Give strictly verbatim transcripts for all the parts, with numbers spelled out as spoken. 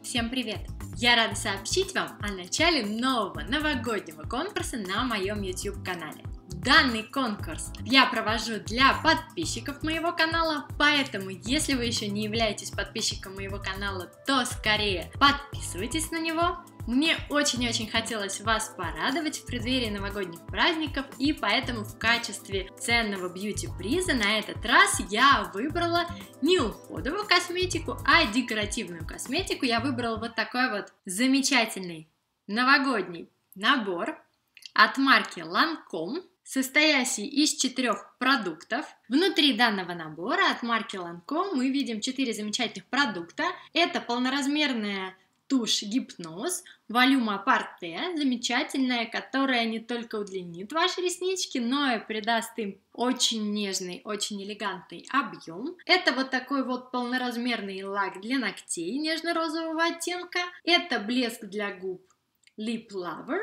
Всем привет! Я рада сообщить вам о начале нового новогоднего конкурса на моем YouTube канале. Данный конкурс я провожу для подписчиков моего канала, поэтому если вы еще не являетесь подписчиком моего канала, то скорее подписывайтесь на него. Мне очень-очень хотелось вас порадовать в преддверии новогодних праздников, и поэтому в качестве ценного бьюти-приза на этот раз я выбрала не уходовую косметику, а декоративную косметику. Я выбрала вот такой вот замечательный новогодний набор от марки Lancome, состоящий из четырех продуктов. Внутри данного набора от марки Lancome мы видим четыре замечательных продукта. Это полноразмерная тушь Гипноз, Волюма Порте, замечательная, которая не только удлинит ваши реснички, но и придаст им очень нежный, очень элегантный объем. Это вот такой вот полноразмерный лак для ногтей нежно-розового оттенка. Это блеск для губ Lip Lover.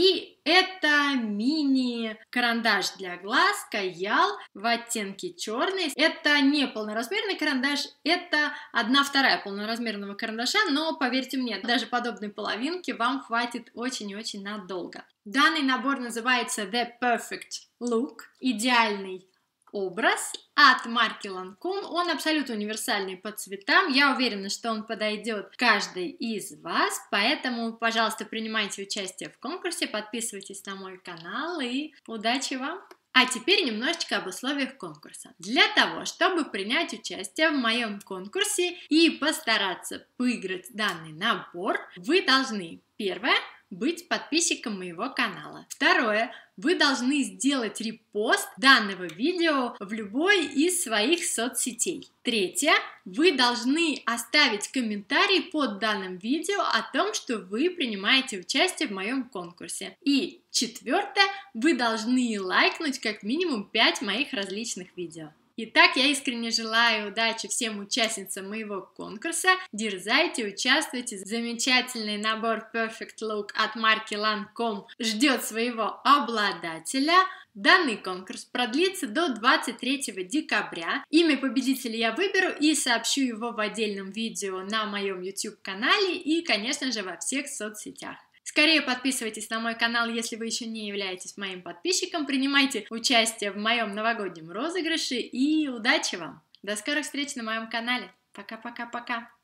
И это мини-карандаш для глаз Каял в оттенке черный. Это не полноразмерный карандаш, это одна вторая полноразмерного карандаша, но поверьте мне, даже подобной половинки вам хватит очень и очень надолго. Данный набор называется The Perfect Look, идеальный образ от марки Lancome. Он абсолютно универсальный по цветам. Я уверена, что он подойдет каждой из вас, поэтому, пожалуйста, принимайте участие в конкурсе, подписывайтесь на мой канал и удачи вам! А теперь немножечко об условиях конкурса. Для того, чтобы принять участие в моем конкурсе и постараться выиграть данный набор, вы должны, первое, быть подписчиком моего канала. Второе, вы должны сделать репост данного видео в любой из своих соцсетей. Третье, вы должны оставить комментарий под данным видео о том, что вы принимаете участие в моем конкурсе. И четвертое, вы должны лайкнуть как минимум пять моих различных видео. Итак, я искренне желаю удачи всем участницам моего конкурса. Дерзайте, участвуйте. Замечательный набор Perfect Look от марки Lancome ждет своего обладателя. Данный конкурс продлится до двадцать третьего декабря. Имя победителя я выберу и сообщу его в отдельном видео на моем YouTube-канале и, конечно же, во всех соцсетях. Скорее подписывайтесь на мой канал, если вы еще не являетесь моим подписчиком, принимайте участие в моем новогоднем розыгрыше и удачи вам! До скорых встреч на моем канале! Пока-пока-пока!